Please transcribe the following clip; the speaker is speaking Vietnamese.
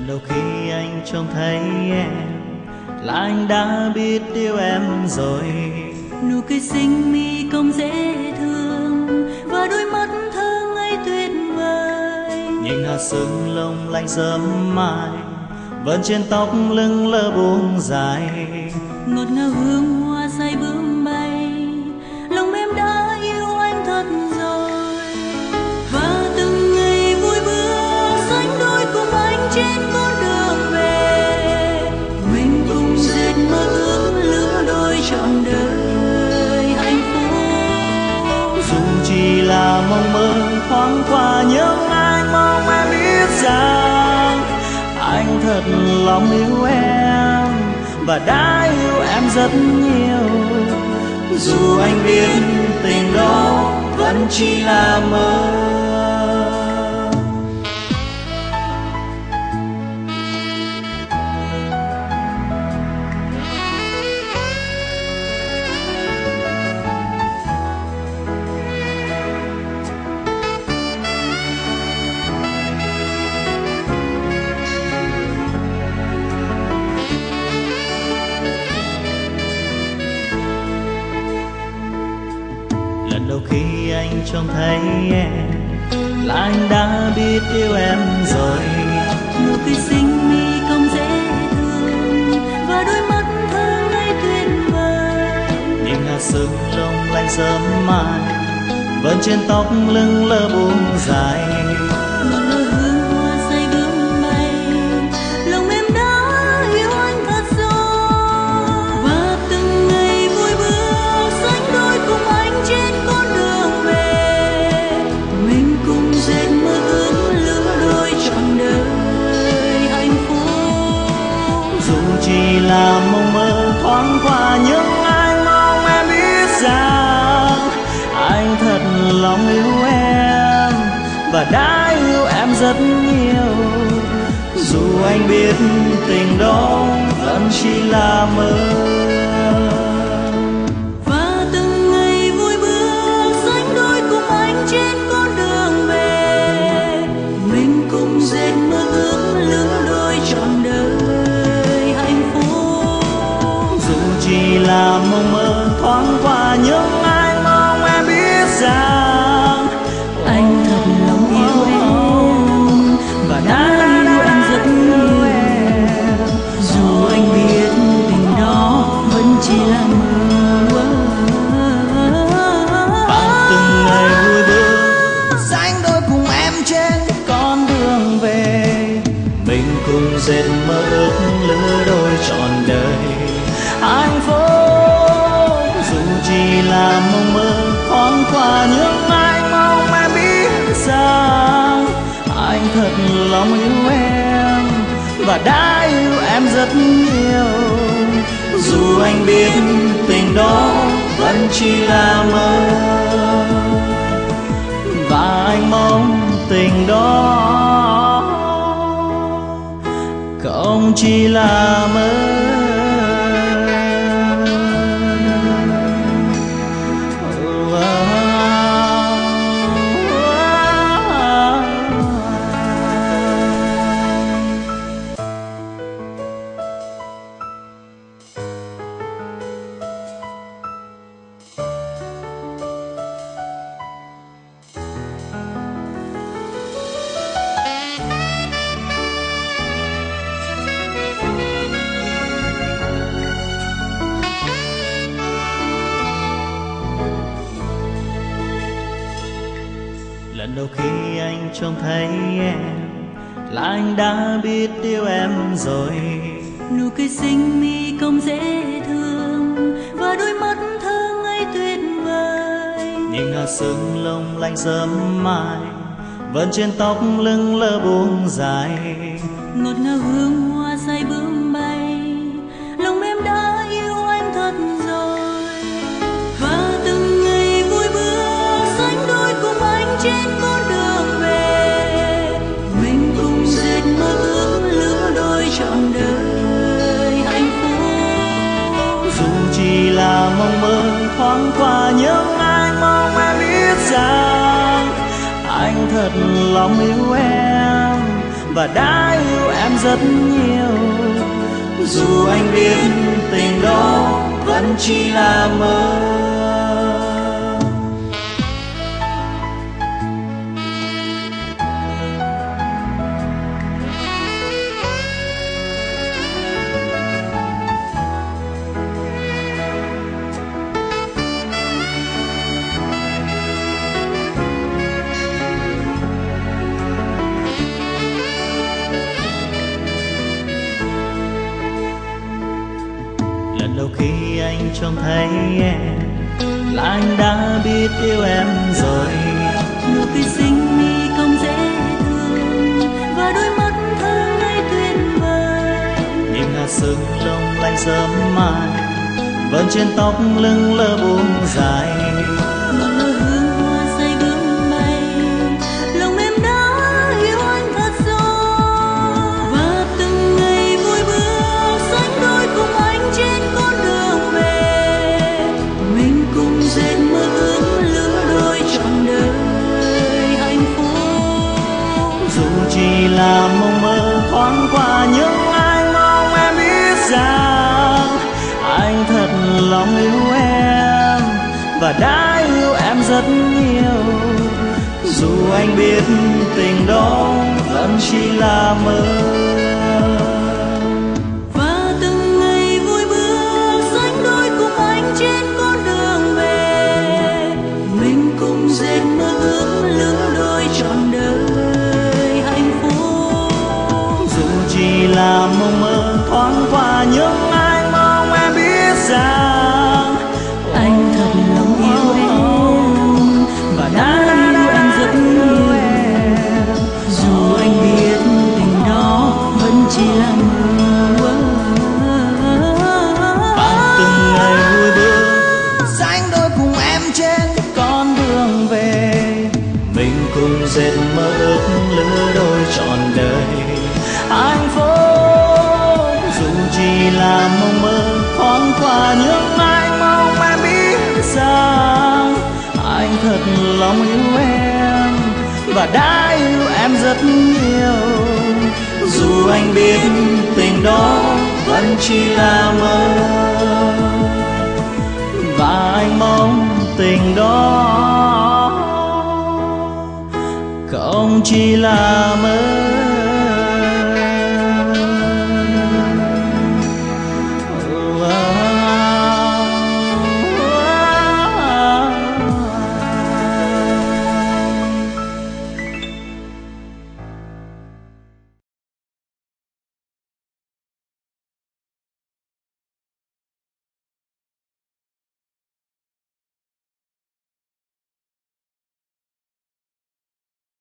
Lần đầu khi anh trông thấy em là anh đã biết yêu em rồi. Nụ cười xinh mi cong dễ thương và đôi mắt thơ ngây tuyệt vời. Nhìn hạt sương lông lanh sớm mai vẫn trên tóc lưng lơ buông dài. Ngọt ngào hương hoa say bướm bay, lòng em đã yêu anh thật rồi. Và từng ngày vui bữa sánh đôi cùng anh trên con đường về, mình cùng dệt mơ ước lứa đôi trọn đời hạnh phúc. Dù chỉ là mong mơ thoáng qua nhưng anh mong em biết rằng anh thật lòng yêu em và đã yêu em rất nhiều. Dù anh biết tình đó vẫn chỉ là mơ. Lần đầu khi anh trông thấy em là anh đã biết yêu em rồi. Nụ cười xinh mi cong dễ thương và đôi mắt thơ ngây tuyệt vời. Nhìn hạt sương lông lanh sớm mai vẫn trên tóc lưng lơ buông dài. Ngọt ngào hương hoa say bướm bay, lòng em đã yêu anh thật rồi. Và từng ngày vui bữa sánh đôi cùng anh trên con đường về, mình cùng dệt mơ ước lứa đôi trọn đời hạnh phúc. Dù chỉ là mong mơ thoáng qua nhưng anh mong em biết rằng anh thật lòng yêu em và đã yêu em rất nhiều. Dù anh biết tình đó vẫn chỉ là mơ. Và từng ngày vui bữa sánh đôi cùng anh trên con đường về, mình cùng dệt mơ ước lứa đôi trọn đời hạnh phúc. Dù chỉ là mong mơ thoáng qua nhưng anh mong em biết rằng Anh thật lòng yêu em và đã yêu em rất nhiều. Dù anh biết tình đó vẫn chỉ là mơ. và từng ngày vui bữa sánh đôi cùng em trên con đường về, mình cùng dệt mơ ước lứa đôi trọn đời hạnh phúc. Dù chỉ là mong mơ thoáng qua nhưng anh mong em biết rằng anh thật lòng yêu em và đã yêu em rất nhiều. Dù anh biết tình đó vẫn chỉ là mơ và anh mong tình đó không chỉ là mơ. Lần đầu khi anh trông thấy em là anh đã biết yêu em rồi. Nụ cười xinh mi cong dễ thương và đôi mắt thơ ngây tuyệt vời. Nhìn hạt sương lông lanh sớm mai vẫn trên tóc lưng lơ buông dài. Ngọt ngào hương hoa say bướm bay, lòng em đã yêu anh thật rồi. Và từng ngày vui bữa sánh đôi cùng anh trên con đường về, mình cùng dệt mơ ước lứa đôi trọn đời hạnh phúc. Dù chỉ là mong mơ thoáng qua nhưng anh mong em biết rằng anh thật lòng yêu em và đã yêu em rất nhiều. Dù anh biết tình đó vẫn chỉ là mơ. Lần đầu khi anh trông thấy em là anh đã biết yêu em rồi. Nụ cười xinh mi cong dễ thương và đôi mắt thơ ngây tuyệt vời. Những hạt sương lông lanh sớm mai vẫn trên tóc lưng lơ buông dài. Ngọn lửa hương hoa say bướm bay, lòng em đã yêu anh thật rồi. Và từng ngày vui bước sánh đôi cùng anh trên con đường về, mình cùng dệt mơ ước lứa đôi trọn đời hạnh phúc. Dù chỉ là mộng mơ thoáng qua nhưng anh mong em biết rằng anh thật lòng yêu em và đã yêu em rất nhiều. Dù anh biết tình đó vẫn chỉ là mơ. Và từng ngày vui bước sánh đôi cùng anh trên con đường về, mình cùng dệt mơ ước lứa đôi trọn đời hạnh phúc. Dù chỉ là mộng mơ thoáng qua nhưng anh mong em biết rằng anh thật lòng yêu em và đã yêu em rất nhiều. Dù anh biết tình đó vẫn chỉ là mơ. và từng ngày vui bước sánh đôi cùng em trên con đường về, mình cùng dệt mơ ước lứa đôi trọn đời hạnh phúc. Dù chỉ là mộng mơ thoáng qua nhưng anh mong em biết rằng anh thật lòng yêu em và đã yêu em rất nhiều. Dù anh biết tình đó vẫn chỉ là mơ.